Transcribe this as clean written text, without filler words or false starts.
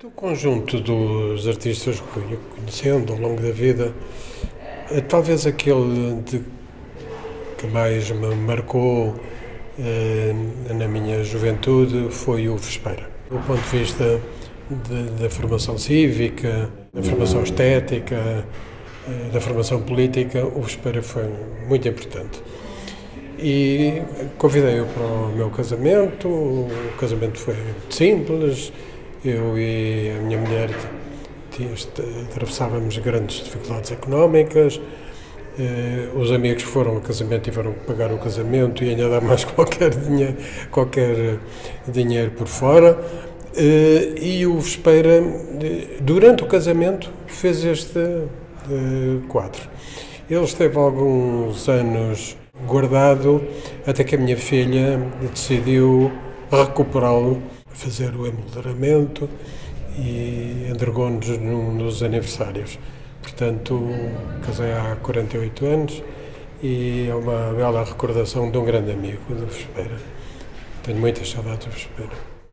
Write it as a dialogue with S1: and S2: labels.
S1: Do conjunto dos artistas que fui conhecendo ao longo da vida, talvez aquele que mais me marcou na minha juventude foi o Vespeira. Do ponto de vista da formação cívica, da formação estética, da formação política, o Vespeira foi muito importante. E convidei-o para o meu casamento. O casamento foi muito simples. Eu e a minha mulher atravessávamos grandes dificuldades económicas. Os amigos que foram ao casamento tiveram que pagar o casamento e ainda dar mais qualquer dinheiro por fora. E o Vespeira, durante o casamento, fez este quadro. Ele esteve alguns anos guardado até que a minha filha decidiu recuperá-lo, fazer o emolduramento e entregou-nos num dos aniversários. Portanto, casei há 48 anos e é uma bela recordação de um grande amigo, do Vespeira. Tenho muitas saudades do Vespeira.